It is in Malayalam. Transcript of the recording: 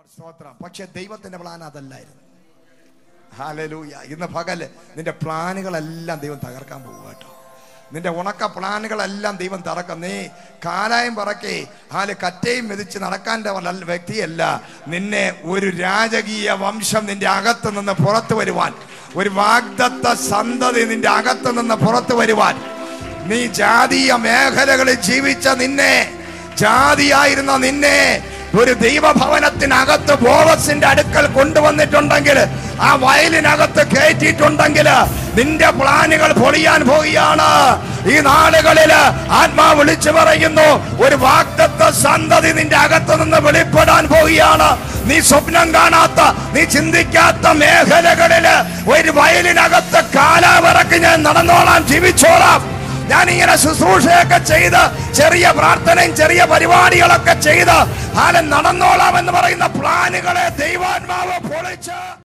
സ്തോത്രം. പക്ഷെ ദൈവത്തിന്റെ പ്ലാൻ അതല്ലായിരുന്നു. ഹല്ലേലൂയ. ഇന്ന് പകല് നിന്റെ പ്ലാനുകളെല്ലാം ദൈവം തകർക്കാൻ പോകുക കേട്ടോ. നിന്റെ ഉണക്ക പ്ലാനുകളെല്ലാം ദൈവം തറക്കും. നീ കാലായം പറക്കെ കറ്റയും മെതിച്ച് നടക്കാൻ വ്യക്തിയല്ല. നിന്നെ ഒരു രാജകീയ വംശം നിന്റെ അകത്ത് നിന്ന് പുറത്തു വരുവാൻ, ഒരു വാഗ്ദത്ത സന്തതി നിന്റെ അകത്ത് നിന്ന് പുറത്തു വരുവാൻ, നീ ജാതീയ മേഖലകളിൽ ജീവിച്ച നിന്നെ, ജാതിയായിരുന്ന നിന്നെ ഒരു ദൈവഭവനത്തിനകത്ത് ബോവസിന്റെ അടുക്കൽ കൊണ്ടുവന്നിട്ടുണ്ടെങ്കിൽ, ആ വയലിനകത്ത് കയറ്റിയിട്ടുണ്ടെങ്കിൽ, നിന്റെ പ്ലാനുകൾ പൊളിയാൻ പോവുകയാണ്. ഈ നാളുകളിൽ ആത്മാവ് വിളിച്ചു പറയുന്നു, ഒരു വാഗ്ദത്ത സന്തതി നിന്റെ അകത്ത് നിന്ന് വെളിപ്പെടാൻ പോവുകയാണ്. നീ സ്വപ്നം കാണാത്ത, നീ ചിന്തിക്കാത്ത മേഖലകളില് ഒരു വയലിനകത്ത് കാലാവറക്ക് ഞാൻ നടന്നോളാം, ജീവിച്ചോളാം. ഞാനിങ്ങനെ ശുശ്രൂഷയൊക്കെ ചെയ്ത്, ചെറിയ പ്രാർത്ഥനയും ചെറിയ പരിപാടികളൊക്കെ ചെയ്ത് നടന്നോളാം എന്ന് പറയുന്ന പ്ലാനുകളെ ദൈവാത്മാവ് പൊളിച്ച്